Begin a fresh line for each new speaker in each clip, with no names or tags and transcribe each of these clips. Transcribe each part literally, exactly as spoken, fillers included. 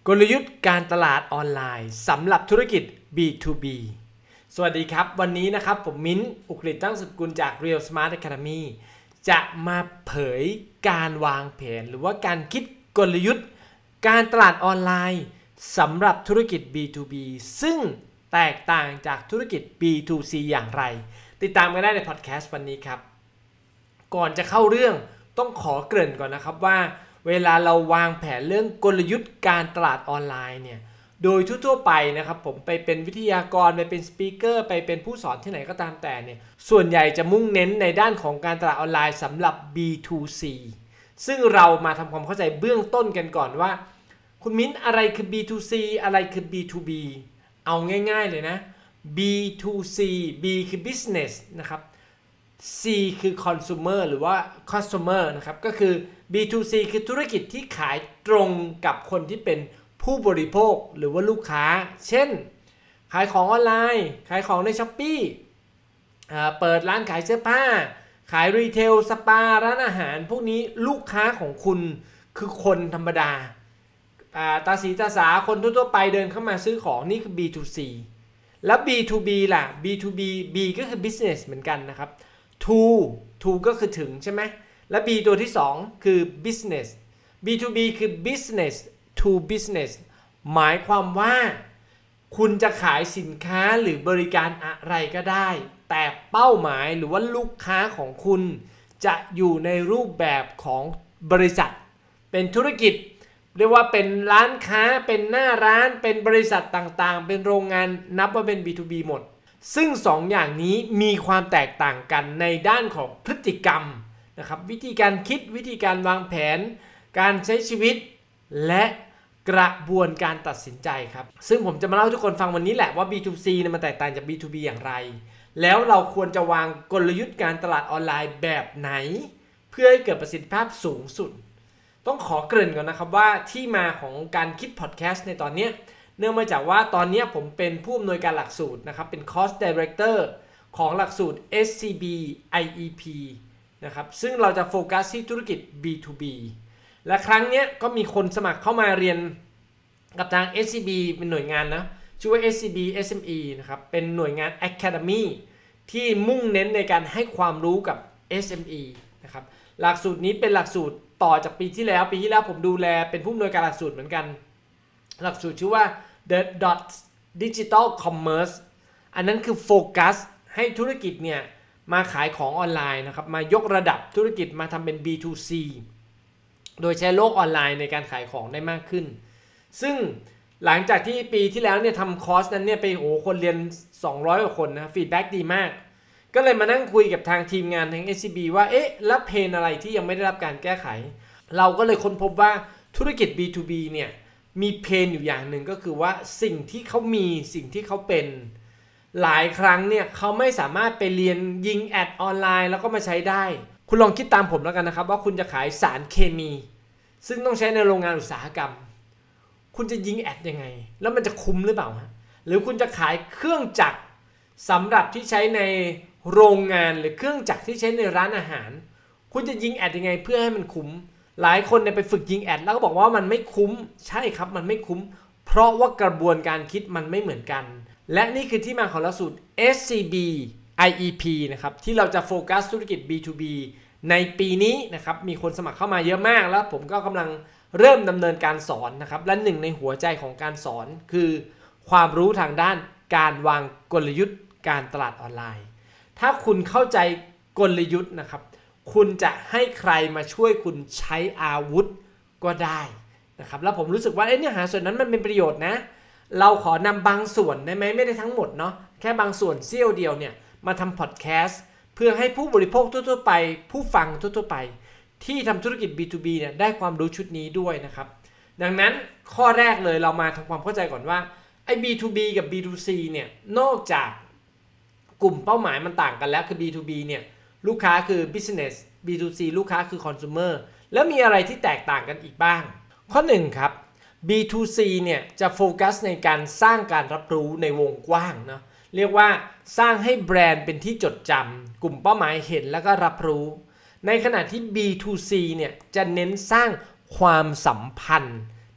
กลยุทธ์การตลาดออนไลน์สำหรับธุรกิจ บี ทู บี สวัสดีครับวันนี้นะครับผมมิ้นอุกฤษตั้งสุกุลจาก Real Smart Academy จะมาเผยการวางแผนหรือว่าการคิดกลยุทธ์การตลาดออนไลน์สำหรับธุรกิจ บี ทู บี ซึ่งแตกต่างจากธุรกิจ บี ทู ซี อย่างไรติดตามกันได้ในพอดแคสต์วันนี้ครับก่อนจะเข้าเรื่องต้องขอเกริ่นก่อนนะครับว่าเวลาเราวางแผนเรื่องกลยุทธ์การตลาดออนไลน์เนี่ยโดยทั่วๆไปนะครับผมไปเป็นวิทยากรไปเป็นสปีกเกอร์ไปเป็นผู้สอนที่ไหนก็ตามแต่เนี่ยส่วนใหญ่จะมุ่งเน้นในด้านของการตลาดออนไลน์สำหรับ บี ทู ซี ซึ่งเรามาทำความเข้าใจเบื้องต้นกันก่อนว่าคุณมิ้นอะไรคือ บี ทู ซี อะไรคือ บี ทู บี เอาง่ายๆเลยนะ บี ทู ซี B คือ business นะครับ C คือ consumer หรือว่า customer นะครับก็คือ บี ทู ซี คือธุรกิจที่ขายตรงกับคนที่เป็นผู้บริโภคหรือว่าลูกค้าเช่นขายของออนไลน์ขายของใน Shopee เปิดร้านขายเสื้อผ้าขายรีเทลสปาร้านอาหารพวกนี้ลูกค้าของคุณคือคนธรรมดาตาสีตาสาคนทั่วๆไปเดินเข้ามาซื้อของนี่คือ บี ทู ซี แล้ว บี ทู บี ล่ะ บี ทู บี B ก็คือ business เหมือนกันนะครับ to to ก็คือถึงใช่ไหมและ B ตัวที่สองคือ business บี ทู บี คือ business to business หมายความว่าคุณจะขายสินค้าหรือบริการอะไรก็ได้แต่เป้าหมายหรือว่าลูกค้าของคุณจะอยู่ในรูปแบบของบริษัทเป็นธุรกิจเรียกว่าเป็นร้านค้าเป็นหน้าร้านเป็นบริษัทต่างๆเป็นโรงงานนับว่าเป็น บี ทู บี หมดซึ่งสองอย่างนี้มีความแตกต่างกันในด้านของพฤติกรรมนะครับวิธีการคิดวิธีการวางแผนการใช้ชีวิตและกระบวนการตัดสินใจครับซึ่งผมจะมาเล่าให้ทุกคนฟังวันนี้แหละว่า บี ทู ซี เนี่ยมันแตกต่างจาก บี ทู บี อย่างไรแล้วเราควรจะวางกลยุทธ์การตลาดออนไลน์แบบไหนเพื่อให้เกิดประสิทธิภาพสูงสุดต้องขอเกริ่นก่อนนะครับว่าที่มาของการคิดพอดแคสต์ในตอนนี้เนื่องมาจากว่าตอนนี้ผมเป็นผู้อำนวยการหลักสูตรนะครับเป็น Course Director ของหลักสูตร เอส ซี บี ไอ อี พี นะครับซึ่งเราจะโฟกัสที่ธุรกิจ บี ทู บี และครั้งนี้ก็มีคนสมัครเข้ามาเรียนกับทาง เอส ซี บี เป็นหน่วยงานนะชื่อว่า เอส ซี บี เอส เอ็ม อี นะครับเป็นหน่วยงาน Academy ที่มุ่งเน้นในการให้ความรู้กับ เอส เอ็ม อี นะครับหลักสูตรนี้เป็นหลักสูตรต่อจากปีที่แล้วปีที่แล้วผมดูแลเป็นผู้อำนวยการหลักสูตรเหมือนกันหลักสูตรชื่อว่า The Dots Digital Commerce อันนั้นคือโฟกัสให้ธุรกิจเนี่ยมาขายของออนไลน์นะครับมายกระดับธุรกิจมาทำเป็น บี ทู ซี โดยใช้โลกออนไลน์ในการขายของได้มากขึ้นซึ่งหลังจากที่ปีที่แล้วเนี่ยทำคอร์สนั้นเนี่ยไปโอ้คนเรียนสองร้อยกว่าคนนะฟีดแบ็กดีมากก็เลยมานั่งคุยกับทางทีมงานทาง เอส ซี บี ว่าเอ๊ะแล้วเพนอะไรที่ยังไม่ได้รับการแก้ไขเราก็เลยค้นพบว่าธุรกิจ บี ทู บี เนี่ยมีเพนอยู่อย่างหนึ่งก็คือว่าสิ่งที่เขามีสิ่งที่เขาเป็นหลายครั้งเนี่ยเขาไม่สามารถไปเรียนยิงแอดออนไลน์แล้วก็มาใช้ได้คุณลองคิดตามผมแล้วกันนะครับว่าคุณจะขายสารเคมีซึ่งต้องใช้ในโรงงานอุตสาหกรรมคุณจะยิงแอดยังไงแล้วมันจะคุ้มหรือเปล่าฮะหรือคุณจะขายเครื่องจักรสำหรับที่ใช้ในโรงงานหรือเครื่องจักรที่ใช้ในร้านอาหารคุณจะยิงแอดยังไงเพื่อให้มันคุ้มหลายคนเนี่ยไปฝึกยิงแอดแล้วก็บอกว่ามันไม่คุ้มใช่ครับมันไม่คุ้มเพราะว่ากระบวนการคิดมันไม่เหมือนกันและนี่คือที่มาของหลักสูตร เอส ซี บี ไอ อี พี นะครับที่เราจะโฟกัสธุรกิจ บี ทู บี ในปีนี้นะครับมีคนสมัครเข้ามาเยอะมากแล้วผมก็กำลังเริ่มดำเนินการสอนนะครับและหนึ่งในหัวใจของการสอนคือความรู้ทางด้านการวางกลยุทธ์การตลาดออนไลน์ถ้าคุณเข้าใจกลยุทธ์นะครับคุณจะให้ใครมาช่วยคุณใช้อาวุธก็ได้นะครับแล้วผมรู้สึกว่าเนื้อหาส่วนนั้นมันเป็นประโยชน์นะเราขอนำบางส่วนได้ไหมไม่ได้ทั้งหมดเนาะแค่บางส่วนเสี้ยวเดียวเนี่ยมาทำพอดแคสต์เพื่อให้ผู้บริโภคทั่วๆไปผู้ฟังทั่วๆไปที่ทำธุรกิจ บี ทู บี เนี่ยได้ความรู้ชุดนี้ด้วยนะครับดังนั้นข้อแรกเลยเรามาทำความเข้าใจก่อนว่าไอ้ บี ทู บี กับ บี ทู ซี เนี่ยนอกจากกลุ่มเป้าหมายมันต่างกันแล้วคือ บี ทู บี เนี่ยลูกค้าคือ business บี ทู ซี ลูกค้าคือ consumer แล้วมีอะไรที่แตกต่างกันอีกบ้างข้อหนึ่งครับ บี ทู ซี เนี่ยจะโฟกัสในการสร้างการรับรู้ในวงกว้างเนาะเรียกว่าสร้างให้แบรนด์เป็นที่จดจำกลุ่มเป้าหมายเห็นแล้วก็รับรู้ในขณะที่ บี ทู ซี เนี่ยจะเน้นสร้างความสัมพันธ์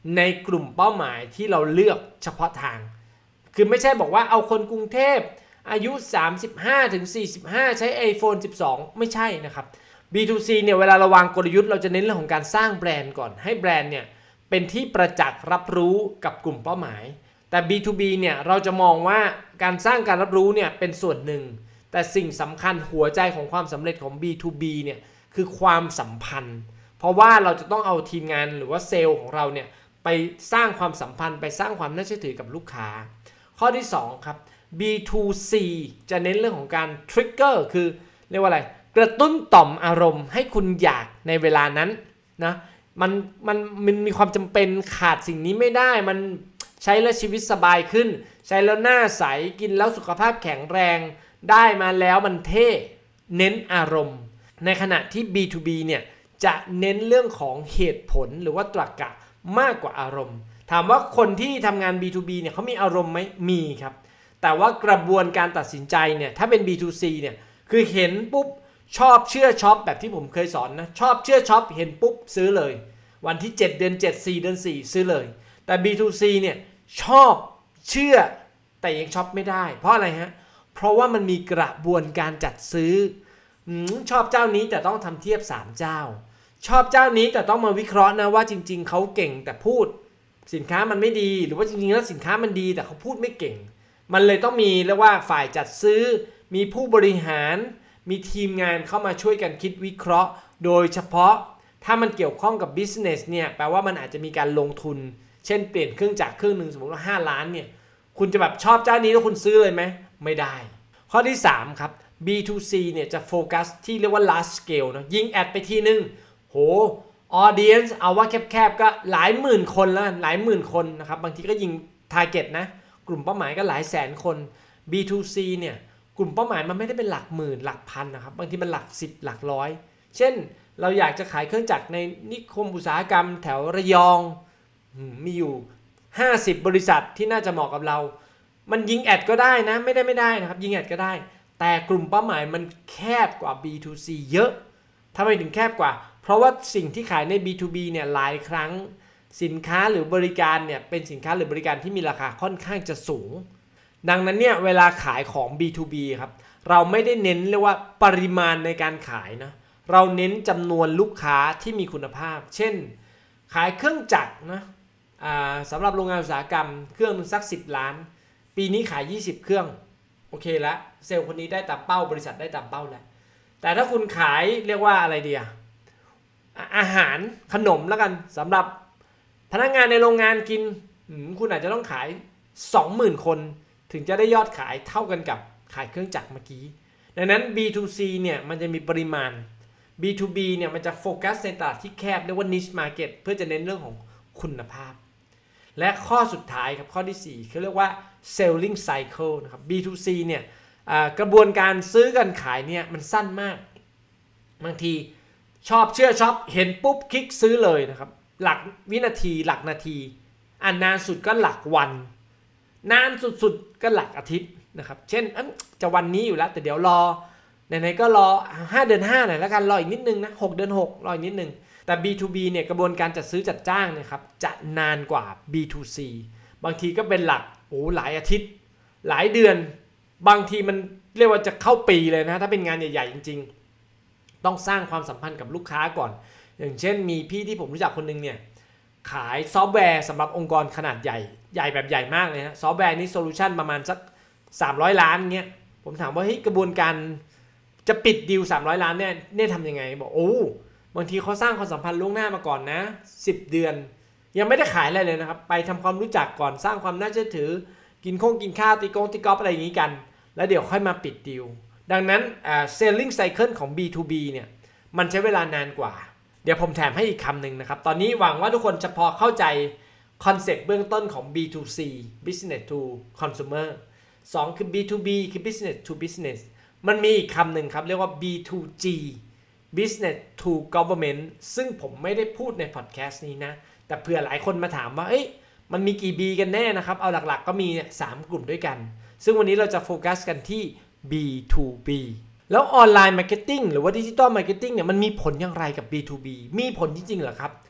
ในกลุ่มเป้าหมายที่เราเลือกเฉพาะทางคือไม่ใช่บอกว่าเอาคนกรุงเทพอายุ สามสิบห้าถึงสี่สิบห้า ใช้ iPhone สิบสอง ไม่ใช่นะครับ บี ทู ซี เนี่ยเวลาเราวางกลยุทธ์เราจะเน้นเรื่องของการสร้างแบรนด์ก่อนให้แบรนด์เนี่ยเป็นที่ประจักษ์รับรู้กับกลุ่มเป้าหมายแต่ บี ทู บี เนี่ยเราจะมองว่าการสร้างการรับรู้เนี่ยเป็นส่วนหนึ่งแต่สิ่งสำคัญหัวใจของความสำเร็จของ บี ทู บี เนี่ยคือความสัมพันธ์เพราะว่าเราจะต้องเอาทีมงานหรือว่าเซลล์ของเราเนี่ยไปสร้างความสัมพันธ์ไปสร้างความน่าเชื่อถือกับลูกค้าข้อที่สองครับ บี ทู ซี จะเน้นเรื่องของการ trigger คือเรียกว่าอะไรกระตุ้นต่อมอารมณ์ให้คุณอยากในเวลานั้นนะมันมันมันมีความจำเป็นขาดสิ่งนี้ไม่ได้มันใช้แล้วชีวิตสบายขึ้นใช้แล้วหน้าใสกินแล้วสุขภาพแข็งแรงได้มาแล้วมันเท่เน้นอารมณ์ในขณะที่ บี ทู บี เนี่ยจะเน้นเรื่องของเหตุผลหรือว่าตรรกะมากกว่าอารมณ์ถามว่าคนที่ทำงาน บี ทู บี เนี่ยเขามีอารมณ์ไหมมีครับแต่ว่ากระบวนการตัดสินใจเนี่ยถ้าเป็น บี ทู ซี เนี่ยคือเห็นปุ๊บชอบเชื่อช็อปแบบที่ผมเคยสอนนะชอบเชื่อช็อปเห็นปุ๊บซื้อเลยวันที่เจ็ดเดือนเจ็ด สี่เดือนสี่ซื้อเลยแต่ บี ทู ซี เนี่ยชอบเชื่อแต่ยังช็อปไม่ได้เพราะอะไรฮะเพราะว่ามันมีกระบวนการจัดซื้อชอบเจ้านี้แต่ต้องทำเทียบสามเจ้าชอบเจ้านี้แต่ต้องมาวิเคราะห์นะว่าจริงๆเขาเก่งแต่พูดสินค้ามันไม่ดีหรือว่าจริงๆแล้วสินค้ามันดีแต่เขาพูดไม่เก่งมันเลยต้องมีเรียกว่าฝ่ายจัดซื้อมีผู้บริหารมีทีมงานเข้ามาช่วยกันคิดวิเคราะห์โดยเฉพาะถ้ามันเกี่ยวข้องกับ business เนี่ยแปลว่ามันอาจจะมีการลงทุนเช่นเปลี่ยนเครื่องจักรเครื่องนึงสมมติว่าห้าล้านเนี่ยคุณจะแบบชอบเจ้านี้แล้วคุณซื้อเลยไหมไม่ได้ข้อที่สามครับ บี ทู ซี เนี่ยจะโฟกัสที่เรียกว่า large scale นะยิงแอดไปทีนึงโห audience เอาว่าแคบๆก็หลายหมื่นคนแล้วหลายหมื่นคนนะครับบางทีก็ยิง target นะกลุ่มเป้าหมายก็หลายแสนคน บี ทู ซี เนี่ยกลุ่มเป้าหมายมันไม่ได้เป็นหลักหมื่นหลักพันนะครับบางทีมันหลักสิบหลักร้อยเช่นเราอยากจะขายเครื่องจักรในนิคมอุตสาหกรรมแถวระยองมีอยู่ห้าสิบบริษัทที่น่าจะเหมาะกับเรามันยิงแอดก็ได้นะไม่ได้ไม่ได้นะครับยิงแอดก็ได้แต่กลุ่มเป้าหมายมันแคบกว่า บี ทู ซี เยอะทำไมถึงแคบกว่าเพราะว่าสิ่งที่ขายใน บี ทู บี เนี่ยหลายครั้งสินค้าหรือบริการเนี่ยเป็นสินค้าหรือบริการที่มีราคาค่อนข้างจะสูงดังนั้นเนี่ยเวลาขายของ บี ทู บี ครับเราไม่ได้เน้นเรียกว่าปริมาณในการขายนะเราเน้นจำนวนลูกค้าที่มีคุณภาพเช่นขายเครื่องจักรนะสำหรับโรงงานอุตสาหกรรมเครื่องนึงสักสิบล้านปีนี้ขายยี่สิบเครื่องโอเคแล้วเซลล์คนนี้ได้ตามเป้าบริษัทได้ตามเป้าแล้วแต่ถ้าคุณขายเรียกว่าอะไรเดียอาหารขนมแล้วกันสำหรับพนักงานในโรงงานกินคุณอาจจะต้องขาย สองหมื่น คนถึงจะได้ยอดขายเท่ากันกับขายเครื่องจักรเมื่อกี้ดังนั้น บี ทู ซี เนี่ยมันจะมีปริมาณ บี ทู บี เนี่ยมันจะโฟกัสในตลาดที่แคบเรียกว่า niche market เพื่อจะเน้นเรื่องของคุณภาพและข้อสุดท้ายครับข้อที่สี่เขาเรียกว่า selling cycle นะครับ บี ทู ซี เนี่ยกระบวนการซื้อกันขายเนี่ยมันสั้นมากบางทีชอบเชื่อช็อปเห็นปุ๊บคลิกซื้อเลยนะครับหลักวินาทีหลักนาทีอันนานสุดก็หลักวันนานสุดๆก็หลักอาทิตย์นะครับเช่นจะวันนี้อยู่แล้วแต่เดี๋ยวรอไหนๆก็รอห้าเดือนห้าหน่อยแล้วกันรออีกนิดนึงนะหกเดือนหกรออีกนิดนึงแต่ บี ทู บี เนี่ยกระบวนการจัดซื้อจัดจ้างนะครับจะนานกว่า บี ทู ซี บางทีก็เป็นหลักโอ้หลายอาทิตย์หลายเดือนบางทีมันเรียกว่าจะเข้าปีเลยนะถ้าเป็นงานใหญ่ๆจริงๆต้องสร้างความสัมพันธ์กับลูกค้าก่อนอย่างเช่นมีพี่ที่ผมรู้จักคนนึงเนี่ยขายซอฟต์แวร์สำหรับองค์กรขนาดใหญ่ใหญ่แบบใหญ่มากเลยนะซอฟต์แวร์นี้โซลูชันประมาณสักสามร้อยล้านเงี้ยผมถามว่าเฮ้ยกระบวนการจะปิดดีลสามร้อยล้านเนี่ยเนี่ยทำยังไงบอกโอ้บางทีเขาสร้างความสัมพันธ์ล่วงหน้ามาก่อนนะสิบเดือนยังไม่ได้ขายอะไรเลยนะครับไปทำความรู้จักก่อนสร้างความน่าเชื่อถือกินข้งกินข้าวตีกงตีกอล์ฟอะไรอย่างนี้กันแล้วเดี๋ยวค่อยมาปิดดีลดังนั้นอ่า selling cycle ของ บี ทู บี เนี่ยมันใช้เวลานานกว่าเดี๋ยวผมแถมให้อีกคำหนึ่งนะครับตอนนี้หวังว่าทุกคนจะพอเข้าใจคอนเซ็ปต์เบื้องต้นของ บี ทู ซี business to consumer สองคือ บี ทู บี คือ business to business มันมีอีกคำหนึ่งครับเรียกว่า บี ทู จี business to government ซึ่งผมไม่ได้พูดในพอดแคสต์นี้นะแต่เผื่อหลายคนมาถามว่าเอ้ยมันมีกี่ B กันแน่นะครับเอาหลักๆก็มีสามกลุ่มด้วยกันซึ่งวันนี้เราจะโฟกัสกันที่ บี ทู บี แล้วออนไลน์มาร์เก็ตติ้งหรือว่าดิจิตอลมาร์เก็ตติ้งเนี่ยมันมีผลอย่างไรกับ บี ทู บี มีผลจริงๆเหรอครับ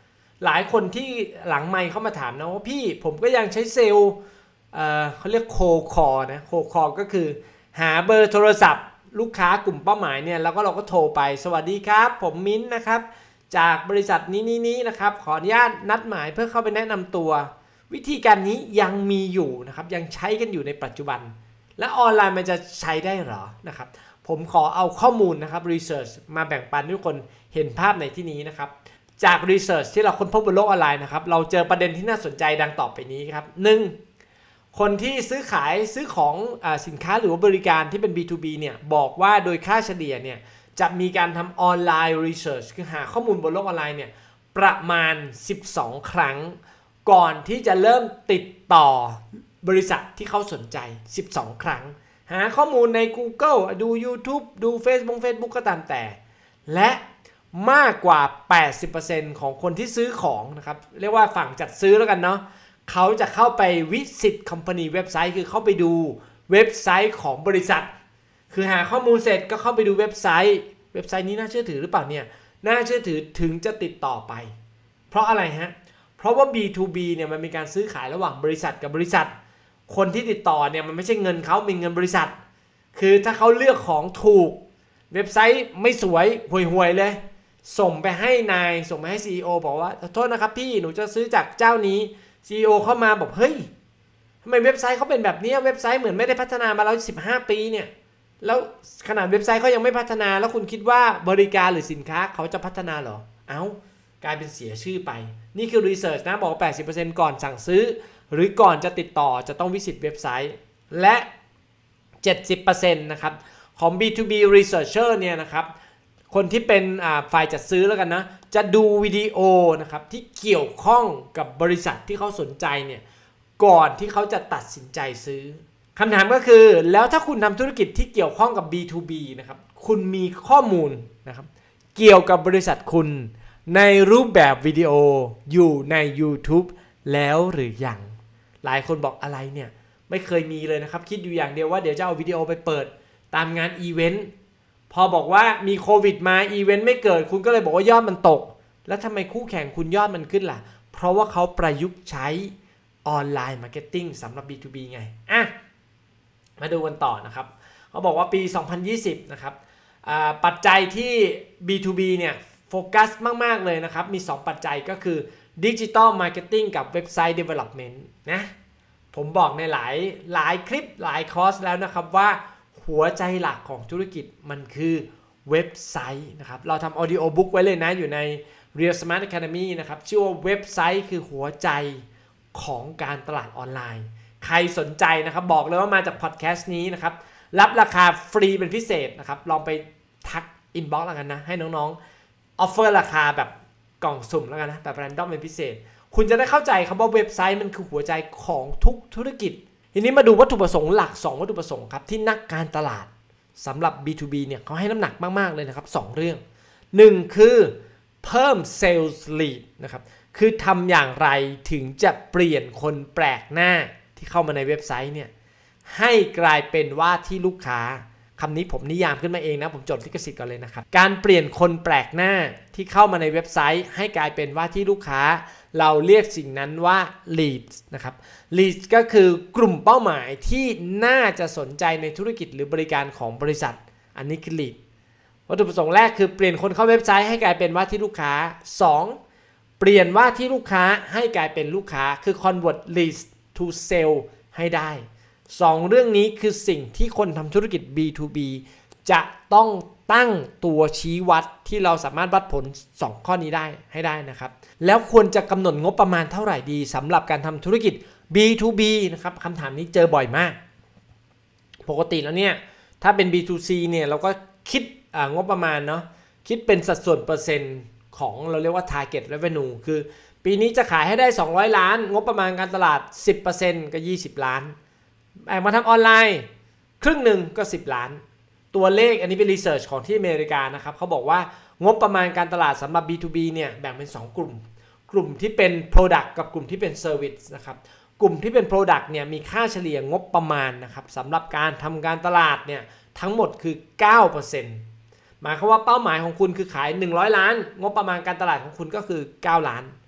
หลายคนที่หลังไมค์เข้ามาถามนะว่าพี่ผมก็ยังใช้เซลล์เอ่อเขาเรียกโคคอนะโคคอก็คือหาเบอร์โทรศัพท์ลูกค้ากลุ่มเป้าหมายเนี่ยแล้วก็เราก็โทรไปสวัสดีครับผมมิ้นนะครับจากบริษัทนี้นี้นี้นะครับขออนุญาตนัดหมายเพื่อเข้าไปแนะนำตัววิธีการนี้ยังมีอยู่นะครับยังใช้กันอยู่ในปัจจุบันและออนไลน์มันจะใช้ได้หรอนะครับผมขอเอาข้อมูลนะครับ research มาแบ่งปันให้ทุกคนเห็นภาพในที่นี้นะครับจาก research ที่เราค้นพบบนโลกออนไลน์นะครับเราเจอประเด็นที่น่าสนใจดังต่อไปนี้ครับ หนึ่ง คนที่ซื้อขายซื้อของอ่าสินค้าหรือว่าบริการที่เป็น บี ทู บี เนี่ยบอกว่าโดยค่าเฉลี่ยเนี่ยจะมีการทำออนไลน์ research คือหาข้อมูลบนโลกออนไลน์เนี่ยประมาณสิบสองครั้งก่อนที่จะเริ่มติดต่อบริษัทที่เขาสนใจสิบสองครั้งหาข้อมูลใน Google ดู YouTube ดู Facebook Facebook ก็ตามแต่และมากกว่า แปดสิบเปอร์เซ็นต์ ของคนที่ซื้อของนะครับเรียกว่าฝั่งจัดซื้อแล้วกันเนาะเขาจะเข้าไปวิสิต company เว็บไซต์คือเข้าไปดูเว็บไซต์ของบริษัทคือหาข้อมูลเสร็จก็เข้าไปดูเว็บไซต์เว็บไซต์นี้น่าเชื่อถือหรือเปล่าเนี่ยน่าเชื่อถือถึงจะติดต่อไปเพราะอะไรฮะเพราะว่า บี ทู บี เนี่ยมันมีการซื้อขายระหว่างบริษัทกับบริษัทคนที่ติดต่อเนี่ยมันไม่ใช่เงินเขาเป็นเงินบริษัทคือถ้าเขาเลือกของถูกเว็บไซต์ไม่สวยห่วยๆเลยส่งไปให้นายส่งไปให้ ซี อี โอ บอกว่าโทษนะครับพี่หนูจะซื้อจากเจ้านี้ ซี อี โอ เข้ามาบอกเฮ้ยทำไมเว็บไซต์เขาเป็นแบบนี้เว็บไซต์เหมือนไม่ได้พัฒนามาแล้วสิบห้าปีเนี่ยแล้วขนาดเว็บไซต์เขายังไม่พัฒนาแล้วคุณคิดว่าบริการหรือสินค้าเขาจะพัฒนาหรอเอ้ากลายเป็นเสียชื่อไปนี่คือรีเสิร์ชนะบอก แปดสิบเปอร์เซ็นต์ ก่อนสั่งซื้อหรือก่อนจะติดต่อจะต้องวิสิตเว็บไซต์และ เจ็ดสิบเปอร์เซ็นต์ นะครับของ บี ทู บี Researcher เนี่ยนะครับคนที่เป็นฝ่ายจัดซื้อแล้วกันนะจะดูวิดีโอนะครับที่เกี่ยวข้องกับบริษัทที่เขาสนใจเนี่ยก่อนที่เขาจะตัดสินใจซื้อคำถามก็คือแล้วถ้าคุณทำธุรกิจที่เกี่ยวข้องกับ บี ทู บี นะครับคุณมีข้อมูลนะครับเกี่ยวกับบริษัทคุณในรูปแบบวิดีโออยู่ใน YouTube แล้วหรือยังหลายคนบอกอะไรเนี่ยไม่เคยมีเลยนะครับคิดอยู่อย่างเดียวว่าเดี๋ยวจะเอาวิดีโอไปเปิดตามงานอีเวนต์พอบอกว่ามีโควิดมาอีเวนต์ไม่เกิดคุณก็เลยบอกว่ายอดมันตกแล้วทำไมคู่แข่งคุณยอดมันขึ้นล่ะเพราะว่าเขาประยุกต์ใช้ออนไลน์มาร์เก็ตติ้งสำหรับ บี ทู บี ไงอ่ะมาดูกันต่อนะครับเขาบอกว่าปีสองพันยี่สิบนะครับปัจจัยที่ บี ทู บี เนี่ยโฟกัสมากๆเลยนะครับมีสองปัจจัยก็คือดิจิตอลมาร์เก็ตติ้งกับเว็บไซต์ Development นะผมบอกในหลายหลายคลิปหลายคอร์สแล้วนะครับว่าหัวใจหลักของธุรกิจมันคือเว็บไซต์นะครับเราทำ Audio Book ไว้เลยนะอยู่ใน Real Smart Academy นะครับชื่อว่าเว็บไซต์คือหัวใจของการตลาดออนไลน์ใครสนใจนะครับบอกเลยว่ามาจากพอดแคสต์นี้นะครับรับราคาฟรีเป็นพิเศษนะครับลองไปทักอินบ็อกซ์แล้วกันนะให้น้องๆออฟเฟอร์ราคาแบบกล่องสุ่มแล้วกันนะแบบแรนดอมเป็นพิเศษคุณจะได้เข้าใจครับว่าเว็บไซต์มันคือหัวใจของทุกธุรกิจทีนี้มาดูวัตถุประสงค์หลักสองวัตถุประสงค์ครับที่นักการตลาดสำหรับ บี ทู บี เนี่ยเขาให้น้ำหนักมากๆเลยนะครับสองเรื่องหนึ่งคือเพิ่ม Sales Lead นะครับคือทำอย่างไรถึงจะเปลี่ยนคนแปลกหน้าที่เข้ามาในเว็บไซต์เนี่ยให้กลายเป็นว่าที่ลูกค้าคำนี้ผมนิยามขึ้นมาเองนะผมจดลิขสิทธิ์ก่อนเลยนะครับการเปลี่ยนคนแปลกหน้าที่เข้ามาในเว็บไซต์ให้กลายเป็นว่าที่ลูกค้าเราเรียกสิ่งนั้นว่า leads นะครับ leads ก็คือกลุ่มเป้าหมายที่น่าจะสนใจในธุรกิจหรือบริการของบริษัทอันนี้คือ lead วัตถุประสงค์แรกคือเปลี่ยนคนเข้าเว็บไซต์ให้กลายเป็นว่าที่ลูกค้าสองเปลี่ยนว่าที่ลูกค้าให้กลายเป็นลูกค้าคือ convert leads to sale ให้ได้สองเรื่องนี้คือสิ่งที่คนทำธุรกิจ บี ทู บี จะต้องตั้งตัวชี้วัดที่เราสามารถวัดผลสองข้อนี้ได้ให้ได้นะครับแล้วควรจะกำหนดงบประมาณเท่าไหร่ดีสำหรับการทำธุรกิจ บี ทู บี นะครับคำถามนี้เจอบ่อยมากปกติแล้วเนี่ยถ้าเป็น บี ทู ซี เนี่ยเราก็คิดงบประมาณเนาะคิดเป็นสัดส่วนเปอร์เซ็นต์ของเราเรียกว่า target revenue คือปีนี้จะขายให้ได้สองร้อยล้านงบประมาณการตลาด สิบเปอร์เซ็นต์ ก็ยี่สิบล้านแบ่งมาทำออนไลน์ครึ่งหนึ่งก็สิบล้านตัวเลขอันนี้เป็นรีเสิร์ชของที่อเมริกานะครับเขาบอกว่างบประมาณการตลาดสำหรับ บี ทู บี เนี่ยแบ่งเป็นสองกลุ่มกลุ่มที่เป็น Product กับกลุ่มที่เป็น Service นะครับกลุ่มที่เป็น Product เนี่ยมีค่าเฉลี่ยงบประมาณนะครับสำหรับการทำการตลาดเนี่ยทั้งหมดคือ เก้าเปอร์เซ็นต์ หมายความว่าเป้าหมายของคุณคือขายหนึ่งร้อยล้านงบประมาณการตลาดของคุณก็คือเก้าล้าน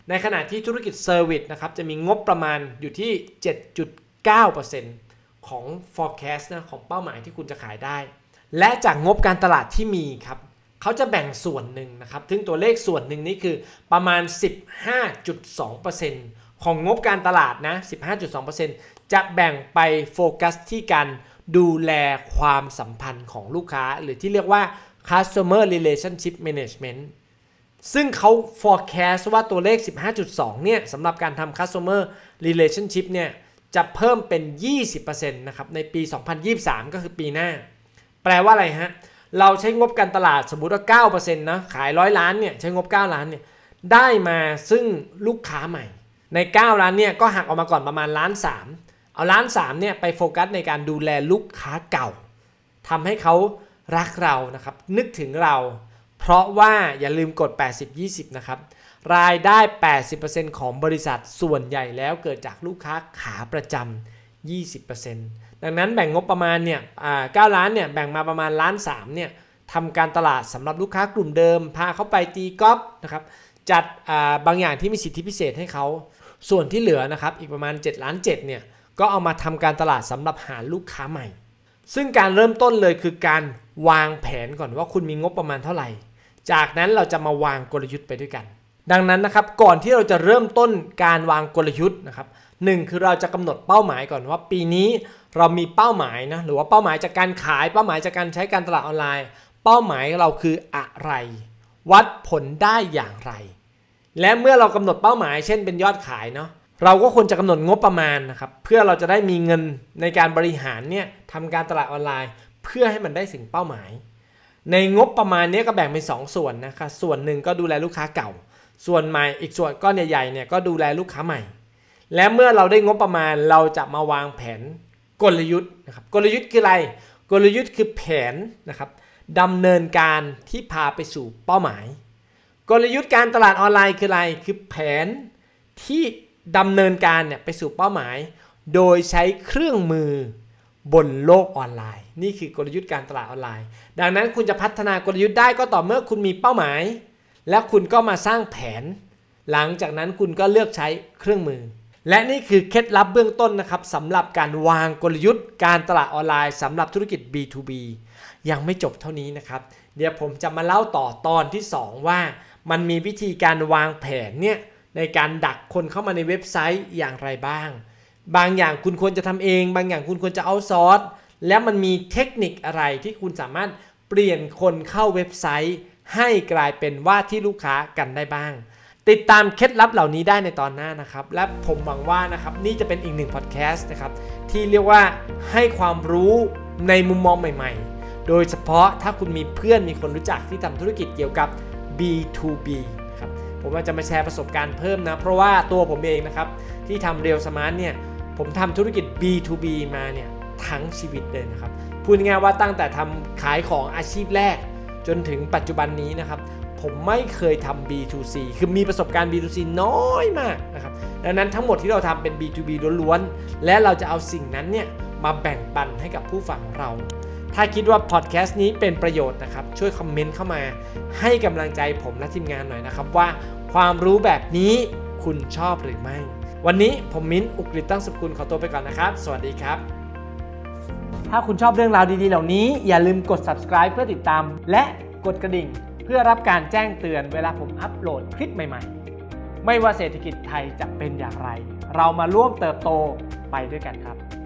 ในขณะที่ธุรกิจเซอร์วิสนะครับจะมีงบประมาณอยู่ที่ เจ็ดจุดเก้าเปอร์เซ็นต์ ของ forecast นะของเป้าหมายที่คุณจะขายได้และจากงบการตลาดที่มีครับเขาจะแบ่งส่วนหนึ่งนะครับซึ่งตัวเลขส่วนหนึ่งนี้คือประมาณ สิบห้าจุดสองเปอร์เซ็นต์ ของงบการตลาดนะ สิบห้าจุดสองเปอร์เซ็นต์ จะแบ่งไปโฟกัสที่การดูแลความสัมพันธ์ของลูกค้าหรือที่เรียกว่า customer relationship management ซึ่งเขา forecast ว่าตัวเลข สิบห้าจุดสอง เนี่ยสำหรับการทำ customer relationship เนี่ยจะเพิ่มเป็น ยี่สิบเปอร์เซ็นต์ นะครับในปี สองพันยี่สิบสาม ก็คือปีหน้าแปลว่าอะไรฮะเราใช้งบการตลาดสมมุติว่า เก้าเปอร์เซ็นต์ นะขายหนึ่งร้อยล้านเนี่ยใช้งบเก้าล้านเนี่ยได้มาซึ่งลูกค้าใหม่ในเก้าล้านเนี่ยก็หักออกมาก่อนประมาณล้านสามเอาล้านสามเนี่ยไปโฟกัสในการดูแลลูกค้าเก่าทำให้เขารักเรานะครับนึกถึงเราเพราะว่าอย่าลืมกด แปดสิบ ยี่สิบ นะครับรายได้ แปดสิบเปอร์เซ็นต์ ของบริษัทส่วนใหญ่แล้วเกิดจากลูกค้าขาประจำ ยี่สิบเปอร์เซ็นต์ ดังนั้นแบ่งงบประมาณเนี่ยเก้าล้านเนี่ยแบ่งมาประมาณล้านสามเนี่ยทำการตลาดสำหรับลูกค้ากลุ่มเดิมพาเขาไปตีกอล์ฟนะครับจัดบางอย่างที่มีสิทธิพิเศษให้เขาส่วนที่เหลือนะครับอีกประมาณเจ็ดล้านเจ็ดเนี่ยก็เอามาทำการตลาดสำหรับหาลูกค้าใหม่ซึ่งการเริ่มต้นเลยคือการวางแผนก่อนว่าคุณมีงบประมาณเท่าไหร่จากนั้นเราจะมาวางกลยุทธ์ไปด้วยกันดังนั้นนะครับก่อนที่เราจะเริ่มต้นการวางกลยุทธ์นะครับหนึ่งคือเราจะกำหนดเป้าหมายก่อนว่าปีนี้เรามีเป้าหมายนะหรือว่าเป้าหมายจากการขายเป้าหมายจากการใช้การตลาดออนไลน์เป้าหมายเราคืออะไรวัดผลได้อย่างไรและเมื่อเรากำหนดเป้าหมายเช่นเป็นยอดขายเนาะเราก็ควรจะกำหนดงบประมาณนะครับเพื่อเราจะได้มีเงินในการบริหารเนี่ยทำการตลาดออนไลน์เพื่อให้มันได้ถึงเป้าหมายในงบประมาณนี้ก็แบ่งเป็นสองส่วนนะครับส่วนหนึ่งก็ดูแลลูกค้าเก่าส่วนใหม่อีกส่วนก้อนใหญ่ๆเนี่ยก็ดูแลลูกค้าใหม่และเมื่อเราได้งบประมาณเราจะมาวางแผนกลยุทธ์นะครับกลยุทธ์คืออะไรกลยุทธ์คือแผนนะครับดำเนินการที่พาไปสู่เป้าหมายกลยุทธ์การตลาดออนไลน์คืออะไรคือแผนที่ดำเนินการเนี่ยไปสู่เป้าหมายโดยใช้เครื่องมือบนโลกออนไลน์นี่คือกลยุทธ์การตลาดออนไลน์ดังนั้นคุณจะพัฒนากลยุทธ์ได้ก็ต่อเมื่อคุณมีเป้าหมายและคุณก็มาสร้างแผนหลังจากนั้นคุณก็เลือกใช้เครื่องมือและนี่คือเคล็ดลับเบื้องต้นนะครับสำหรับการวางกลยุทธ์การตลาดออนไลน์สำหรับธุรกิจ บี ทู บี ยังไม่จบเท่านี้นะครับเดี๋ยวผมจะมาเล่าต่อตอนที่สองว่ามันมีวิธีการวางแผนเนี่ยในการดักคนเข้ามาในเว็บไซต์อย่างไรบ้างบางอย่างคุณควรจะทำเองบางอย่างคุณควรจะเอาซอร์สและมันมีเทคนิคอะไรที่คุณสามารถเปลี่ยนคนเข้าเว็บไซต์ให้กลายเป็นว่าที่ลูกค้ากันได้บ้างติดตามเคล็ดลับเหล่านี้ได้ในตอนหน้านะครับและผมหวังว่านะครับนี่จะเป็นอีกหนึ่งพอดแคสต์นะครับที่เรียกว่าให้ความรู้ในมุมมองใหม่ๆโดยเฉพาะถ้าคุณมีเพื่อนมีคนรู้จักที่ทำธุรกิจเกี่ยวกับ บี ทู บี ครับผมจะมาแชร์ประสบการณ์เพิ่มนะเพราะว่าตัวผมเองนะครับที่ทำ Real Smart เนี่ยผมทำธุรกิจ บี ทู บี มาเนี่ยทั้งชีวิตเลยนะครับพูดง่ายๆว่าตั้งแต่ทำขายของอาชีพแรกจนถึงปัจจุบันนี้นะครับผมไม่เคยทำ บี ทู ซี คือมีประสบการณ์ บี ทู ซี น้อยมากนะครับดังนั้นทั้งหมดที่เราทำเป็น บี ทู บี ล้วนๆและเราจะเอาสิ่งนั้นเนี่ยมาแบ่งปันให้กับผู้ฟังของเราถ้าคิดว่าพอดแคสต์นี้เป็นประโยชน์นะครับช่วยคอมเมนต์เข้ามาให้กำลังใจผมและทีมงานหน่อยนะครับว่าความรู้แบบนี้คุณชอบหรือไม่วันนี้ผมมิ้นอุกฤษตั้งสุขกุลขอตัวไปก่อนนะครับสวัสดีครับถ้าคุณชอบเรื่องราวดีๆเหล่านี้อย่าลืมกด Subscribe เพื่อติดตามและกดกระดิ่งเพื่อรับการแจ้งเตือนเวลาผมอัปโหลดคลิปใหม่ๆไม่ว่าเศรษฐกิจไทยจะเป็นอย่างไรเรามาร่วมเติบโตไปด้วยกันครับ